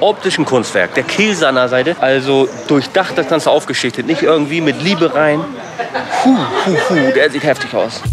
optisch ein Kunstwerk. Der Käse an der Seite, also durchdacht das Ganze aufgeschichtet. Nicht irgendwie mit Liebe rein. Der sieht heftig aus.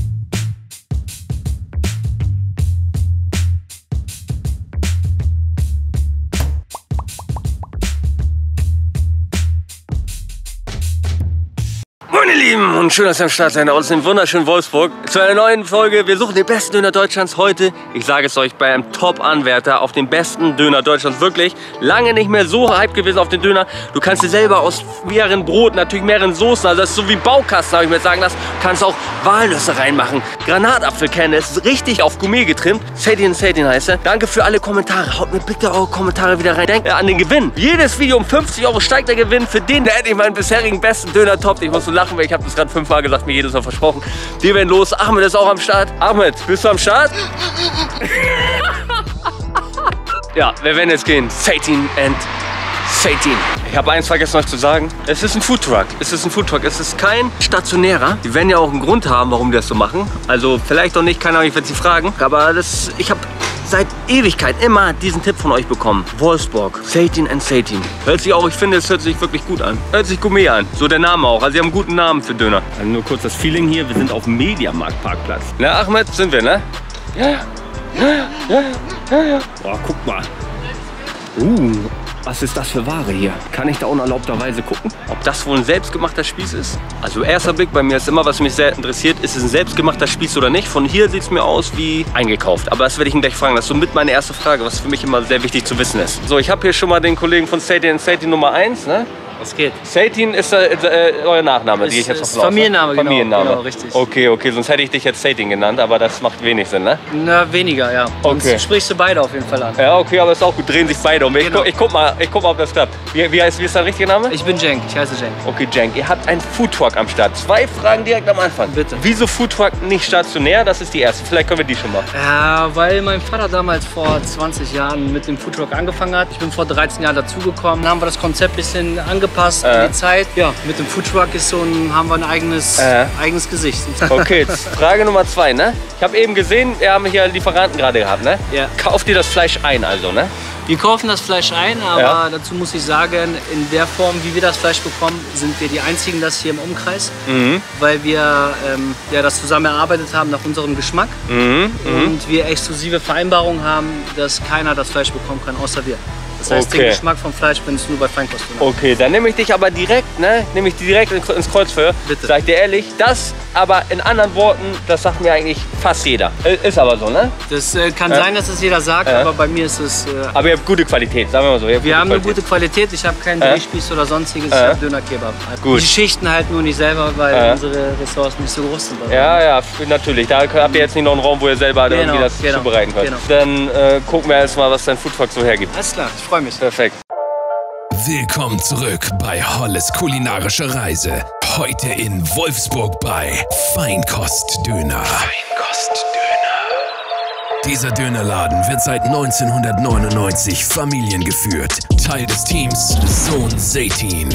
Meine Lieben, und schön, dass ihr am Start seid aus dem wunderschönen Wolfsburg zu einer neuen Folge. Wir suchen den besten Döner Deutschlands heute. Ich sage es euch, bei einem Top-Anwärter auf den besten Döner Deutschlands. Wirklich lange nicht mehr so hype gewesen auf den Döner. Du kannst dir selber aus mehreren Broten, natürlich mehreren Soßen, also das ist so wie Baukasten, habe ich mir sagen lassen. Du kannst auch Walnüsse reinmachen. Granatapfelkerne, ist richtig auf Gourmet getrimmt. Seytin heißt er. Danke für alle Kommentare. Haut mir bitte eure Kommentare wieder rein. Denkt an den Gewinn. Jedes Video um 50 € steigt der Gewinn. Für den, der endlich meinen bisherigen besten Döner toppt. Ich muss so lachen, weil ich habe das gerade 5-mal gesagt, mir jedes Mal versprochen. Wir werden los. Ahmed ist auch am Start. Ahmed, bist du am Start? Ja, wir werden jetzt gehen. Seytin. Ich habe eins vergessen euch zu sagen. Es ist ein Foodtruck. Es ist kein stationärer. Die werden ja auch einen Grund haben, warum die das so machen. Also vielleicht auch nicht, keine Ahnung, ich werde sie fragen. Aber ich habe seit Ewigkeit immer diesen Tipp von euch bekommen. Wolfsburg, Seytin. Hört sich auch, ich finde, es hört sich wirklich gut an. Hört sich Gourmet an. So der Name auch. Also sie haben einen guten Namen für Döner. Also nur kurz das Feeling hier. Wir sind auf dem Mediamarkt-Parkplatz. Na, Ahmed, sind wir, ne? Ja. Boah, guck mal. Was ist das für Ware hier? Kann ich da unerlaubterweise gucken? Ob das wohl ein selbstgemachter Spieß ist? Also erster Blick bei mir ist immer, was mich sehr interessiert, ist es ein selbstgemachter Spieß oder nicht? Von hier sieht es mir aus wie eingekauft. Aber das werde ich ihn gleich fragen. Das ist somit meine erste Frage, was für mich immer sehr wichtig zu wissen ist. So, ich habe hier schon mal den Kollegen von Seytin Nummer 1, ne? Was geht? Seytin ist euer Nachname, die ich jetzt noch Familienname, Familienname, genau, richtig. Okay, sonst hätte ich dich jetzt Seytin genannt, aber das macht wenig Sinn, ne? Na, weniger, ja. Okay. Sonst sprichst du beide auf jeden Fall an. Ja, okay, aber ist auch gut, drehen sich beide um. Genau. Ich guck mal, ob das klappt. Wie ist dein richtiger Name? Ich bin Cenk, ich heiße Cenk. Okay, Cenk, ihr habt einen Foodtruck am Start. 2 Fragen direkt am Anfang. Bitte. Wieso Foodtruck nicht stationär? Das ist die erste. Vielleicht können wir die schon mal. Ja, weil mein Vater damals vor 20 Jahren mit dem Foodtruck angefangen hat. Ich bin vor 13 Jahren dazugekommen. Dann haben wir das Konzept ein bisschen angepasst an die Zeit. Ja, mit dem Foodtruck haben wir ein eigenes Gesicht. Okay, Frage Nummer 2, ne? Ich habe eben gesehen, wir haben hier Lieferanten gerade gehabt, ne? Ja. Kauft ihr das Fleisch ein also, ne? Wir kaufen das Fleisch ein, aber dazu muss ich sagen, in der Form, wie wir das Fleisch bekommen, sind wir die einzigen das hier im Umkreis, weil wir das zusammen erarbeitet haben nach unserem Geschmack und wir exklusive Vereinbarungen haben, dass keiner das Fleisch bekommen kann, außer wir. Das heißt, den Geschmack vom Fleisch findest du nur bei Feinkost. Okay, dann nehme ich dich aber direkt, ne? Nehme ich direkt ins Kreuzfeuer. Bitte. Sag ich dir ehrlich, das aber in anderen Worten, das sagt mir eigentlich fast jeder. Ist aber so, ne? Das kann sein, dass es jeder sagt, aber bei mir ist es... aber ihr habt gute Qualität, sagen wir mal so. Wir haben eine gute Qualität, ich habe keinen Drehspieß oder sonstiges, ich habe Döner-Kebab. Gut. Die Schichten halt nur nicht selber, weil unsere Ressourcen nicht so groß sind. Ja, natürlich. Da habt ihr jetzt nicht noch einen Raum, wo ihr selber irgendwie das zubereiten könnt. Genau. Dann gucken wir erst mal, was dein Foodtruck so hergibt. Alles klar, ich freue mich. Perfekt. Willkommen zurück bei Holles kulinarische Reise. Heute in Wolfsburg bei Feinkostdöner. Dieser Dönerladen wird seit 1999 familiengeführt. Teil des Teams Sohn Seytin.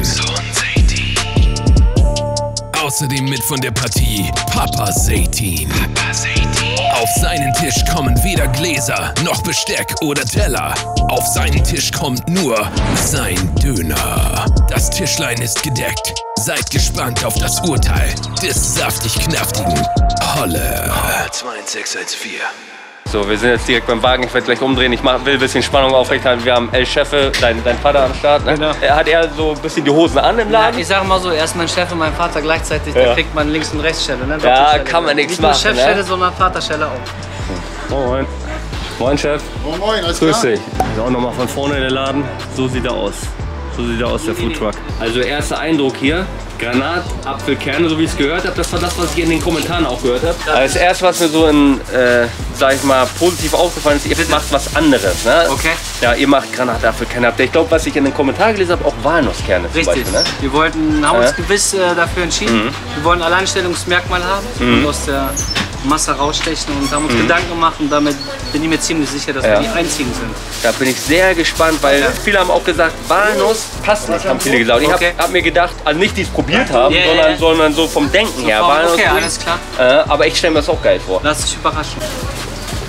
Außerdem mit von der Partie Papa Seytin. Auf seinen Tisch kommen weder Gläser noch Besteck oder Teller. Auf seinen Tisch kommt nur sein Döner. Das Tischlein ist gedeckt. Seid gespannt auf das Urteil des saftig-knaftigen Holle. 21614. So, wir sind jetzt direkt beim Wagen. Ich werde gleich umdrehen. Ich will ein bisschen Spannung aufrechterhalten. Wir haben El Chefe, dein Vater am Start. Ne? Genau. Hat er so ein bisschen die Hosen an im Laden? Ja, ich sage mal so, er ist mein Chef und mein Vater gleichzeitig. Da kriegt man Links- und Rechtsstelle. Ne? Ja, kann man nichts machen. Nicht nur Chefstelle, sondern Vaterstelle auch. Moin. Moin, Chef. Moin, alles Grüß klar? dich. Also auch nochmal von vorne der Laden. So sieht er aus. So sieht er aus, der Foodtruck. Also erster Eindruck hier. Granatapfelkerne, so wie ich es gehört habe. Das war das, was ich in den Kommentaren auch gehört habe. Das erste, was mir so sag ich mal, positiv aufgefallen ist, ihr macht was anderes. Ne? Okay. Ja, ihr macht Granatapfelkerne. Ich glaube, was ich in den Kommentaren gelesen habe, auch Walnusskerne zum Beispiel. Ne? Wir haben uns gewiss dafür entschieden. Wir wollen ein Alleinstellungsmerkmal haben und aus der Masse rausstechen und haben uns Gedanken gemacht und damit bin ich mir ziemlich sicher, dass wir die Einzigen sind. Da bin ich sehr gespannt, weil viele haben auch gesagt, Walnuss passt nicht, haben viele gesagt. Ich hab mir gedacht, also nicht die es probiert haben, sondern so vom Denken her. Walnuss, Okay, alles klar. aber ich stelle mir das auch geil vor. Lass dich überraschen.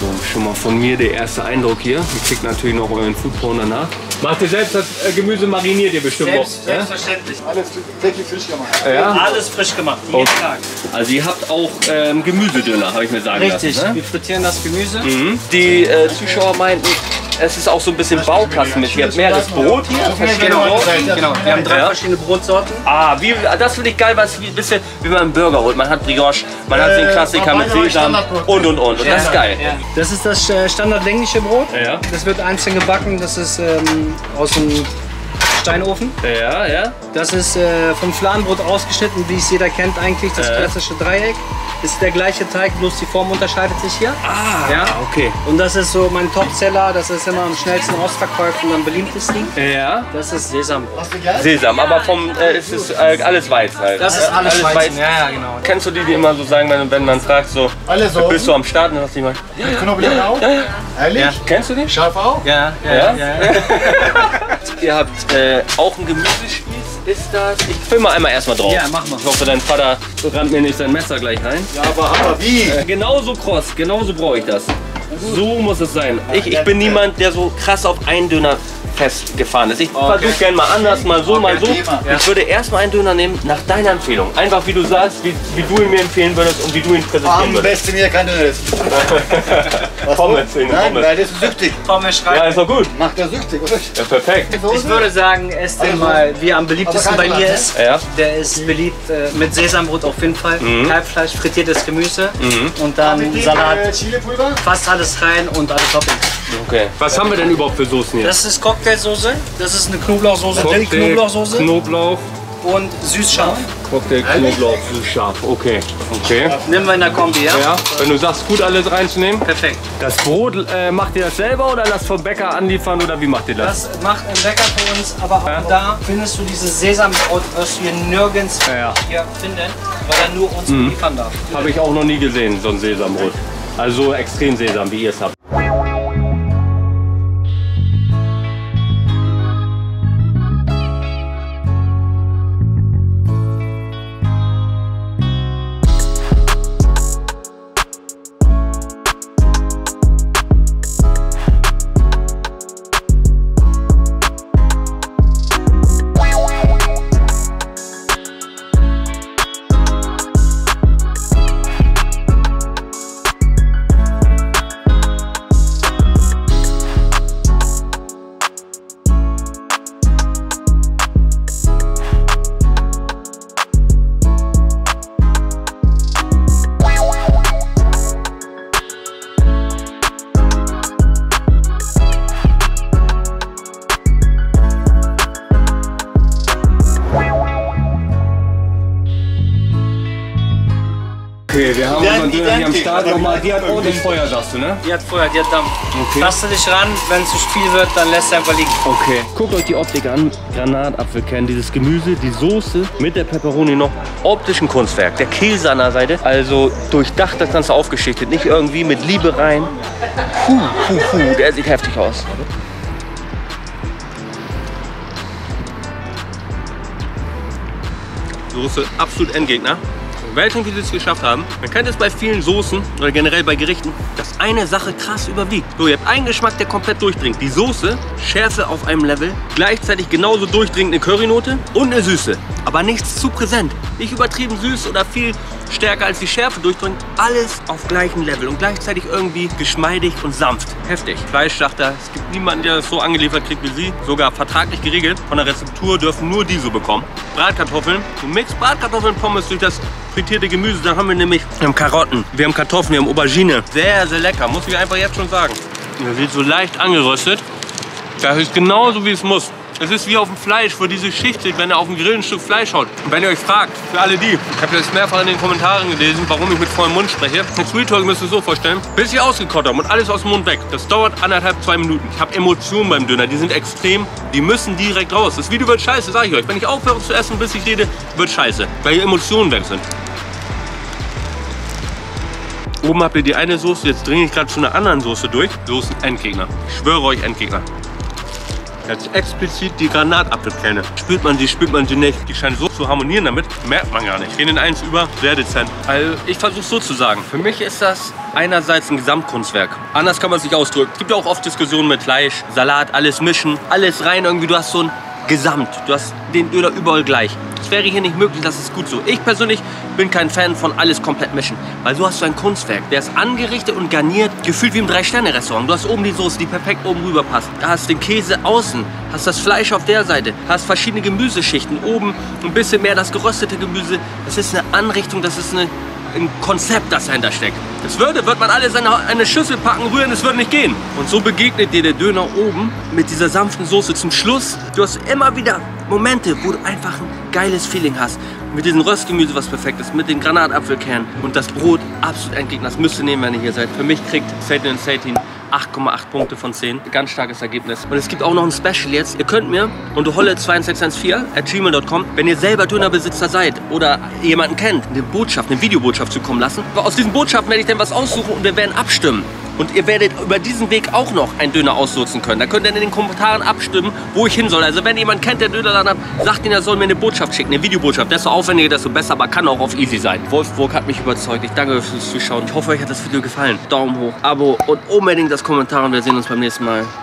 So, schon mal von mir der erste Eindruck hier. Ihr kriegt natürlich noch euren Foodporn danach. Macht ihr selbst das Gemüse, mariniert ihr bestimmt noch? Selbstverständlich. Alles täglich frisch gemacht. Ja? Alles frisch gemacht, jeden Tag. Also ihr habt auch Gemüsedöner, habe ich mir sagen Richtig, lassen. Ne? wir frittieren das Gemüse. Mhm. Die Zuschauer meinten, es ist auch so ein bisschen Baukastenmäßig. Ihr habt mehreres Brot hier. Genau. Wir haben 3 verschiedene Brotsorten. Ah, das finde ich geil, was ein bisschen wie man einen Burger holt. Man hat Brioche, man hat den Klassiker mit Sesam und. Und das ist geil. Ja. Das ist das standardlängliche Brot. Ja. Das wird einzeln gebacken. Das ist aus dem Steinofen. Ja. Das ist vom Fladenbrot ausgeschnitten, wie es jeder kennt eigentlich, das klassische Dreieck. Ist der gleiche Teig, bloß die Form unterscheidet sich hier. Ah, ja? Okay. Und das ist so mein Topseller, das ist immer am schnellsten ausverkauft und am beliebtesten. Ja. Das ist Sesambrot. Sesam, aber es ist alles Weizen halt. Das ist alles Weizen. Ja, genau. Kennst du die immer so sagen, wenn man fragt, so, bist du am Start? Und dann sagst du mal, Knoblauch auch? Ehrlich? Ja. Kennst du die? Scharf auch? Ja. Ihr habt auch einen Gemüsespieß, ist das? Ich film mal einmal erstmal drauf. Ja, mach mal. Ich hoffe, dein Vater rammt mir nicht sein Messer gleich rein. Ja, aber wie? Genauso kross, genauso brauche ich das. So muss es sein. Ich bin niemand, der so krass auf einen Döner festgefahren ist. Ich versuche gerne mal anders, mal so, mal so. Ich würde erstmal einen Döner nehmen nach deiner Empfehlung. Einfach wie du sagst, wie du ihn mir empfehlen würdest und wie du ihn präsentieren Am würdest. besten hier kein Döner essen. Pommes. Nein, weil das ist süchtig. Pommes schreibt. Ja, ist doch gut. Macht er süchtig, oder? Ja, perfekt. Ich würde sagen, esst den mal, wie er am beliebtesten bei mir ist. Ja. Der ist beliebt mit Sesambrot auf jeden Fall. Kalbfleisch, frittiertes Gemüse und dann Salat. Chilipulver? Fast alles rein und alle Toppings. Okay. Was haben wir denn überhaupt für Soßen hier? Das ist Cocktailsoße, das ist eine Knoblauchsoße, Dill-Knoblauchsoße Knoblauch, und süß-scharf. Cocktail, Knoblauch, scharf. Okay. Nehmen wir in der Kombi, ja? Ja, wenn du sagst, gut alles reinzunehmen. Perfekt. Das Brot, macht ihr das selber oder lasst vom Bäcker anliefern oder wie macht ihr das? Das macht ein Bäcker für uns, aber auch da findest du dieses Sesambrot, was wir nirgends hier finden, weil er nur uns liefern darf. Habe ich auch noch nie gesehen, so ein Sesambrot. Also so extrem Sesam, wie ihr es habt. Okay, wir haben unseren Döner hier am Start nochmal. Die hat ordentlich Feuer, sagst du, ne? Die hat Feuer, die hat Dampf. Okay. Taste dich ran, wenn es zu viel wird, dann lässt er einfach liegen. Okay. Guckt euch die Optik an. Granatapfelkern, dieses Gemüse, die Soße mit der Pepperoni noch. Optischen Kunstwerk. Der Käse an der Seite. Also durchdacht das Ganze aufgeschichtet. Nicht irgendwie mit Liebe rein. Der sieht heftig aus. Soße absolut Endgegner. Welchen wir es geschafft haben, man kennt es bei vielen Soßen oder generell bei Gerichten, dass eine Sache krass überwiegt. So, ihr habt einen Geschmack, der komplett durchdringt. Die Soße, Schärfe auf einem Level, gleichzeitig genauso durchdringend eine Currynote und eine Süße. Aber nichts zu präsent. Nicht übertrieben süß oder viel stärker als die Schärfe durchdringt. Alles auf gleichem Level und gleichzeitig irgendwie geschmeidig und sanft. Heftig. Fleischschlachter, es gibt niemanden, der das so angeliefert kriegt wie sie. Sogar vertraglich geregelt. Von der Rezeptur dürfen nur die so bekommen. Bratkartoffeln. Du mixt Bratkartoffeln, Pommes durch das frittierte Gemüse. Dann haben wir haben Karotten, wir haben Kartoffeln, wir haben Aubergine. Sehr, sehr lecker, muss ich einfach jetzt schon sagen. Der wird so leicht angeröstet. Das ist genauso, wie es muss. Es ist wie auf dem Fleisch, wo diese Schicht sieht, wenn ihr auf dem Grill ein Stück Fleisch haut. Und wenn ihr euch fragt, für alle die, ich habe das mehrfach in den Kommentaren gelesen, warum ich mit vollem Mund spreche. Das Real Talk müsst ihr so vorstellen, bis ich ausgekocht habe und alles aus dem Mund weg. Das dauert 1,5, 2 Minuten. Ich habe Emotionen beim Döner, die sind extrem, die müssen direkt raus. Das Video wird scheiße, sage ich euch. Wenn ich aufhöre zu essen, bis ich rede, wird scheiße, weil die Emotionen weg sind. Oben habt ihr die eine Soße, jetzt dringe ich gerade zu einer anderen Soße durch. Soßen Endgegner. Ich schwöre euch, Endgegner. Jetzt explizit die Granatapfelkerne. Spürt man sie nicht. Die scheinen so zu harmonieren damit, merkt man gar nicht. Gehen in eins über, sehr dezent. Also ich versuche so zu sagen. Für mich ist das einerseits ein Gesamtkunstwerk. Anders kann man es nicht ausdrücken. Es gibt ja auch oft Diskussionen mit Fleisch, Salat, alles mischen, alles rein irgendwie. Du hast so ein Gesamt. Du hast den Döner überall gleich. Das wäre hier nicht möglich, das ist gut so. Ich persönlich bin kein Fan von alles komplett mischen. Weil so hast du ein Kunstwerk. Der ist angerichtet und garniert, gefühlt wie im 3-Sterne-Restaurant. Du hast oben die Soße, die perfekt oben rüber passt. Da hast den Käse außen, hast das Fleisch auf der Seite, hast verschiedene Gemüseschichten. Oben ein bisschen mehr das geröstete Gemüse. Das ist eine Anrichtung, das ist ein Konzept, das dahinter steckt. Das wird man alles in eine Schüssel packen, rühren, das würde nicht gehen. Und so begegnet dir der Döner oben mit dieser sanften Soße zum Schluss. Du hast immer wieder Momente, wo du einfach ein geiles Feeling hast. Mit diesem Röstgemüse, was perfekt ist, mit den Granatapfelkernen und das Brot, absolut Endgegner. Das müsst ihr nehmen, wenn ihr hier seid. Für mich kriegt Satan & Satin 8,8 Punkte von 10. Ganz starkes Ergebnis. Und es gibt auch noch ein Special jetzt. Ihr könnt mir unter holle2614@gmail.com, wenn ihr selber Dönerbesitzer seid oder jemanden kennt, eine Videobotschaft zukommen lassen. Aus diesen Botschaften werde ich dann was aussuchen und wir werden abstimmen. Und ihr werdet über diesen Weg auch noch einen Döner ausnutzen können. Da könnt ihr in den Kommentaren abstimmen, wo ich hin soll. Also wenn jemand kennt, der Dönerladen hat, sagt ihn, er soll mir eine Botschaft schicken, eine Videobotschaft. Desto aufwendiger, desto besser, aber kann auch auf easy sein. Wolfsburg hat mich überzeugt. Ich danke euch fürs Zuschauen. Ich hoffe, euch hat das Video gefallen. Daumen hoch, Abo und unbedingt das Kommentar und wir sehen uns beim nächsten Mal.